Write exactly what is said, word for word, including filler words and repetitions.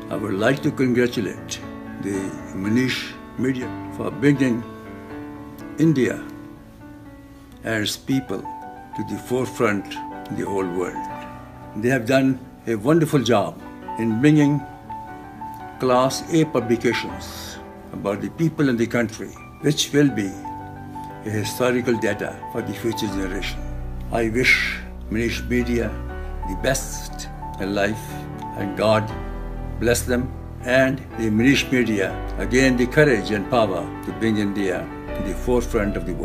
I would like to congratulate the Manish Media for bringing India and its people to the forefront in the whole world. They have done a wonderful job in bringing Class A publications about the people in the country, which will be a historical data for the future generation. I wish Manish Media the best in life, and God bless them, and the Manish Media again the courage and power to bring India to the forefront of the world.